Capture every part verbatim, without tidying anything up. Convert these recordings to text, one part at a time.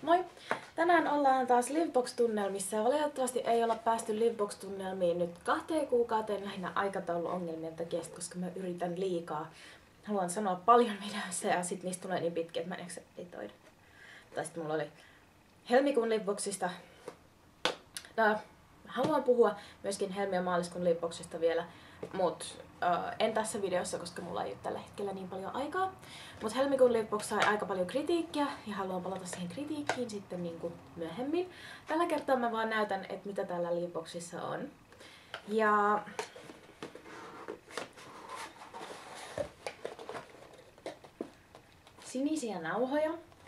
Moi! Tänään ollaan taas Livebox-tunnelmissa ja valitettavasti ei olla päästy Livebox-tunnelmiin nyt kahteen kuukauteen lähinnä aikatauluongelmien takia, koska mä yritän liikaa. Haluan sanoa paljon videoissa ja sit niistä tulee niin pitkiä, että mä en editoida. Tai sit mulla oli helmikuun Liveboxista. No, haluan puhua myöskin helmi- ja maaliskuun Liveboxista vielä, mut uh, en tässä videossa, koska mulla ei ole tällä hetkellä niin paljon aikaa. Mut helmikuun Livebox sai aika paljon kritiikkiä ja haluan palata siihen kritiikkiin sitten niin kuin myöhemmin. Tällä kertaa mä vaan näytän, että mitä täällä Liveboxissa on. Ja sinisiä nauhoja.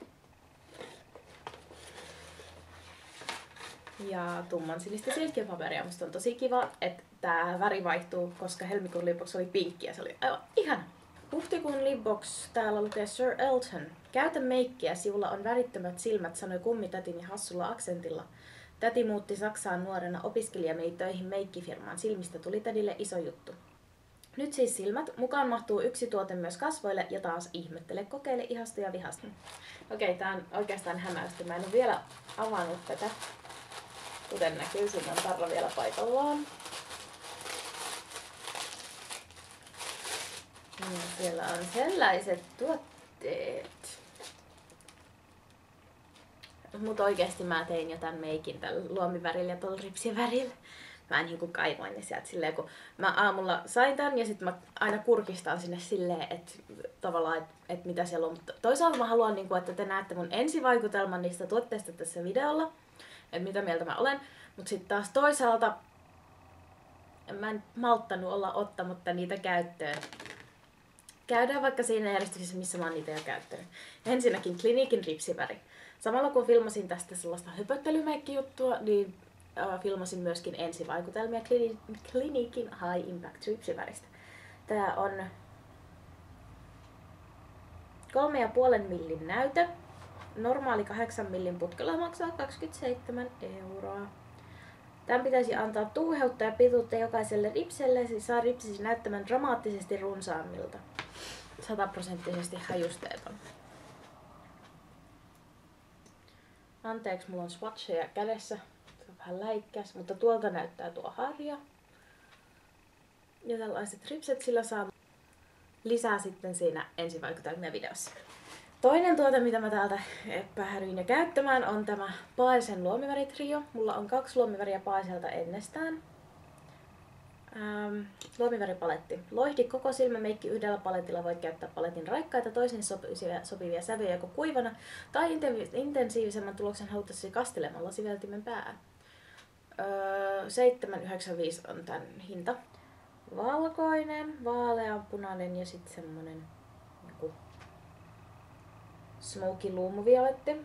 Ja tumman sinistä silkkipaperia. Musta on tosi kiva, että tää väri vaihtuu, koska helmikuun Livebox oli pinkki ja se oli aivan ihana. Huhtikuun Livebox, täällä lukee Sir Elton. Käytä meikkiä, sinulla on värittömät silmät, sanoi kummitätini hassulla aksentilla. Täti muutti Saksaan nuorena, opiskelija meni töihin meikkifirmaan. Silmistä tuli tädille iso juttu. Nyt siis silmät. Mukaan mahtuu yksi tuote myös kasvoille ja taas ihmettele, kokeile, ihastu ja vihastu. Okei, tää on oikeastaan hämäystä. Mä en ole vielä avannut tätä. Kuten näkyy, siinä on tarra vielä paikallaan. Ja siellä on sellaiset tuotteet. Mut oikeesti mä tein jo tän meikin tällä luomivärillä ja tuolla ripsien värillä. Mä niinku kaivoin ne sieltä silleen, kun mä aamulla sain tän ja sit mä aina kurkistan sinne silleen, että tavallaan, että et mitä siellä on. Mutta toisaalta mä haluan, niinku, että te näette mun ensivaikutelman niistä tuotteista tässä videolla. Että mitä mieltä mä olen. Mut sit taas toisaalta mä en malttanut olla ottamatta niitä käyttöön. Käydään vaikka siinä järjestyksessä, missä mä oon niitä jo käyttänyt. Ensinnäkin Cliniquein ripsiväri. Samalla kun filmasin tästä sellaista höpöttelymeikki-juttua, niin äh, filmasin myöskin ensivaikutelmia Cliniquein High Impact ripsiväristä. Tää on kolme ja puolen millin näytö. Normaali kahdeksan millin putkella maksaa kaksikymmentäseitsemän euroa. Tämän pitäisi antaa tuuheutta ja pituutta jokaiselle ripselle, siis saa ripsisi näyttämään dramaattisesti runsaammilta. Sataprosenttisesti hajusteeton. Anteeksi, mulla on swatcheja kädessä. Se on vähän läikkäs, mutta tuolta näyttää tuo harja. Ja tällaiset ripset sillä saa lisää sitten siinä ensivaikutelmia videossa. Toinen tuote, mitä mä täältä päädyin jo käyttämään, on tämä Paesen luomiväritrio. Mulla on kaksi luomiväriä Paeselta ennestään. Ähm, luomiväripaletti. Loihdi koko silmämeikki yhdellä paletilla. Voit käyttää paletin raikkaita, toisen sopivia, sopivia sävyjä joko kuivana tai intensiivisemmän tuloksen haluttaisi kastelemalla siveltimen päähän. Öö, seitsemän yhdeksänkymmentäviisi on tän hinta. Valkoinen, vaaleanpunainen ja sitten semmonen joku smoky luumuvioletti.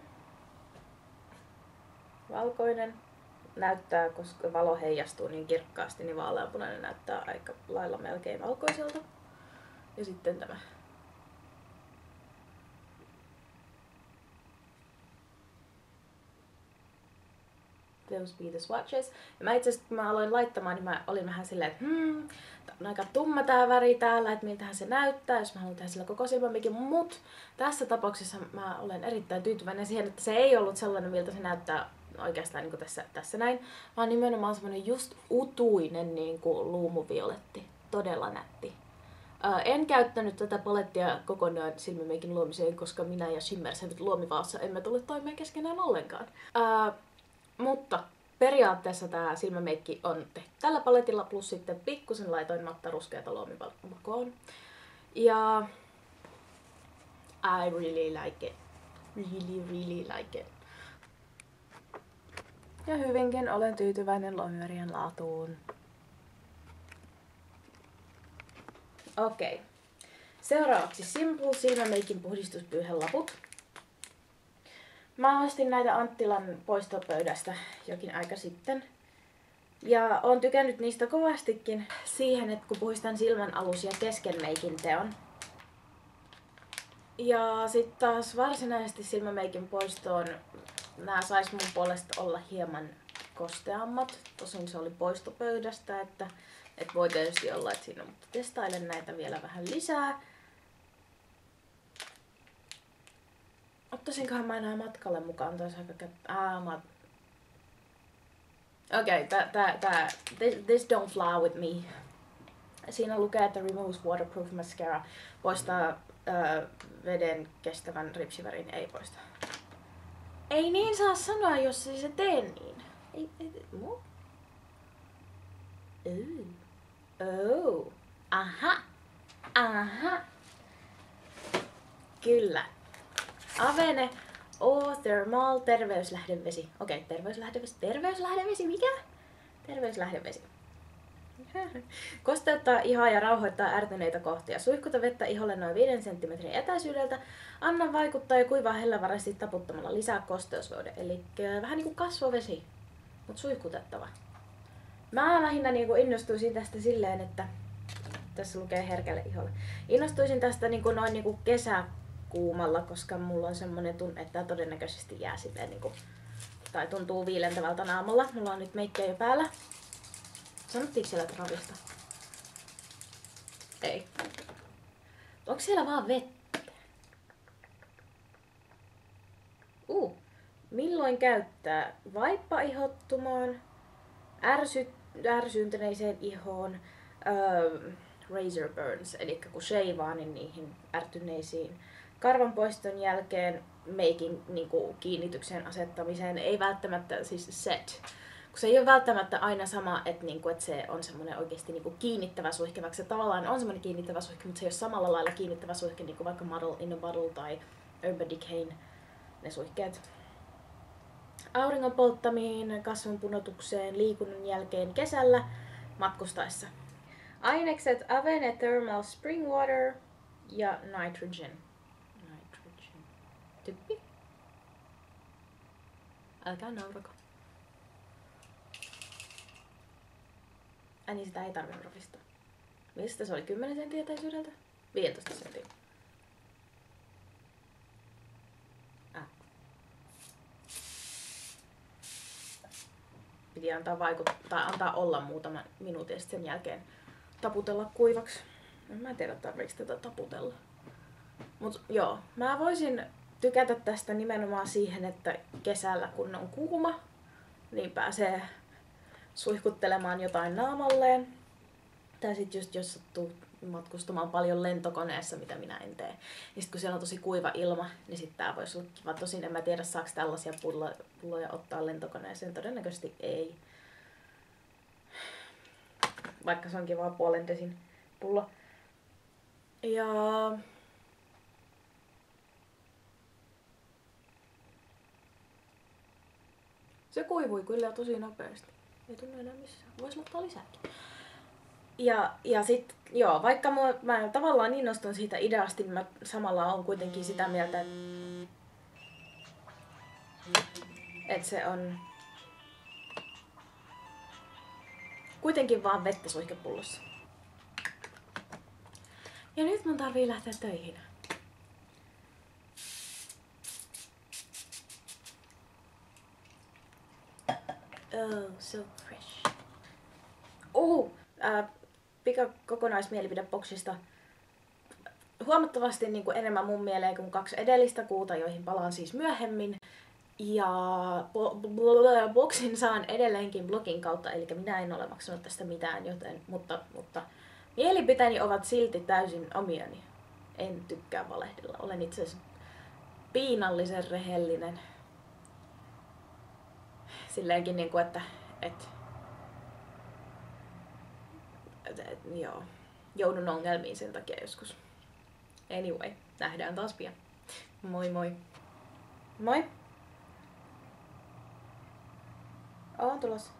Valkoinen näyttää, koska valo heijastuu niin kirkkaasti, niin vaaleanpunainen näyttää aika lailla melkein valkoiselta. Ja sitten tämä Those be the swatches. Ja mä itse asiassa, kun mä aloin laittamaan, niin mä olin vähän silleen, että hmm, tää on aika tumma tää väri täällä, että miltähän se näyttää, jos mä haluan tehdä sillä koko silmämeikin. Mut tässä tapauksessa mä olen erittäin tyytyväinen siihen, että se ei ollut sellainen, miltä se näyttää oikeastaan niin kuin tässä, tässä näin, vaan nimenomaan semmonen just utuinen niin kuin luumuvioletti. Todella nätti. Ää, en käyttänyt tätä palettia kokonaan silmämeikin luomiseen, koska minä ja Shimmersen luomivaassa emme tule toimeen keskenään ollenkaan. Ää, Mutta periaatteessa tämä silmämeikki on tehty tällä paletilla, plus sitten pikkusen laitoin matta ruskeata luomivakoon. Ja I really like it. Really, really like it. Ja hyvinkin olen tyytyväinen luomivärien laatuun. Okei. Okay. Seuraavaksi Simple silmämeikin puhdistuspyyhelaput. Mä ostin näitä Anttilan poistopöydästä jokin aika sitten. Ja oon tykännyt niistä kovastikin siihen, että kun puhdistan silmän alus ja kesken meikin teon. Ja sitten taas varsinaisesti silmämeikin poistoon nää sais mun puolesta olla hieman kosteammat. Tosin se oli poistopöydästä, että, että voi tietysti olla, että siinä on, mutta testailen näitä vielä vähän lisää. Ottaisinkohan mä enää matkalle mukaan tois aika kä- Aa, mä... Okei, okay, tää, tää, tää, this, this don't fly with me. Siinä lukee, että removes waterproof mascara. Poistaa öö, veden kestävän ripsivärin, ei poista. Ei niin saa sanoa, jos ei se tee niin. Ei, ei, mu? Oh. Oh. Aha. Aha. Kyllä. Avene O Thermal terveyslähdevesi. Okei, okay, terveyslähdevesi. Terveyslähdevesi, mikä? Terveyslähdevesi. Kosteuttaa ihoa ja rauhoittaa ärtyneitä kohtia. Suihkuta vettä iholle noin viiden senttimetrin etäisyydeltä. Anna vaikuttaa ja kuivaa hellävaraisesti taputtamalla lisää kosteusvoide. Eli vähän niinku kasvovesi, mut suihkutettava. Mä lähinnä niinku innostuisin tästä silleen, että tässä lukee herkälle iholle. Innostuisin tästä niinku noin niinku kesäkuumalla, koska mulla on semmonen tunne, että tää todennäköisesti jää silleen niinku, tai tuntuu viilentävältä naamalla. Mulla on nyt meikkiä jo päällä. Sanottiinko siellä ravista? Ei. Onko siellä vaan vettä? Uh. Milloin käyttää? Vaippa ihottumaan, ärsy, ärsyyntyneiseen ihoon, öö, razor burns, eli kun sheivaa, niin niihin ärtyneisiin. Karvanpoiston jälkeen meikin niin kuin kiinnityksen asettamiseen, ei välttämättä siis set. Kun se ei ole välttämättä aina sama, että, niinku, että se on semmoinen oikeasti niinku kiinnittävä suihke, vaikka se tavallaan on semmoinen kiinnittävä suihke, mutta se ei ole samalla lailla kiinnittävä suihke, niinku vaikka Model in a Bottle tai Urban Decayn, ne suihkeet. Auringon polttamiin, kasvon punotukseen, liikunnan jälkeen kesällä, matkustaessa. Ainekset Avene Thermal Spring Water ja Nitrogen. Nitrogen. Typpi? Älkää naurako. Ai niin, sitä ei tarvinnut ravistaa. Mistä se oli? kymmenen sentin etäisyydeltä? viisitoista sentin. Äh. Piti antaa vaikuttaa, antaa olla muutaman minuutin ja sen jälkeen taputella kuivaksi. Mä en tiedä, tarviiko tätä taputella. Mut joo, mä voisin tykätä tästä nimenomaan siihen, että kesällä kun on kuuma, niin pääsee suihkuttelemaan jotain naamalleen. Tai sit just jos sattuu matkustamaan paljon lentokoneessa, mitä minä en tee. Niin sit kun siellä on tosi kuiva ilma, niin sit tää voisi olla kiva. Tosin en mä tiedä, saako tällaisia pulloja, pulloja ottaa lentokoneeseen. Todennäköisesti ei. Vaikka se onkin vaan puolen desin pullo. Ja... se kuivui kyllä tosi nopeasti. Ei tunnu enää missään. Vois laittaa lisääkin. Ja, ja sit, joo, vaikka mä, mä tavallaan innostun siitä ideasta, niin mä samalla on kuitenkin sitä mieltä, että et se on kuitenkin vaan vettä suihkepullossa. Ja nyt mun tarvii lähteä töihin. Oh, so fresh. Oh, äh, pika kokonaismielipidepoksista. Huomattavasti niin kuin enemmän mun mieleen kuin kaksi edellistä kuuta, joihin palaan siis myöhemmin. Ja boksin saan edelleenkin blogin kautta, eli minä en ole maksanut tästä mitään, joten, mutta, mutta mielipiteeni ovat silti täysin omiani. En tykkää valehdella. Olen itse asiassa piinallisen rehellinen. Silleenkin niinku, että et, et, et, joo, joudun ongelmiin sen takia joskus. Anyway, nähdään taas pian. Moi moi. Moi. Oon tulossa.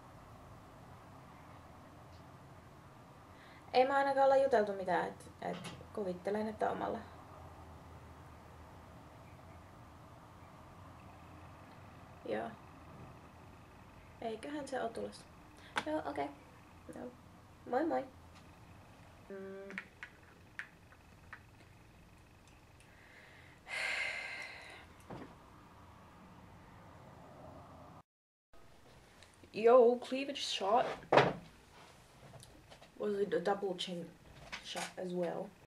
Ei mä ainakaan olla juteltu mitään, et, et kuvittelen, että omalla. Joo. Eiköhän se oo tulossa. Joo, okei. Okay. No. Moi moi. Mm. Yo, cleavage shot. Was it a double chin shot as well?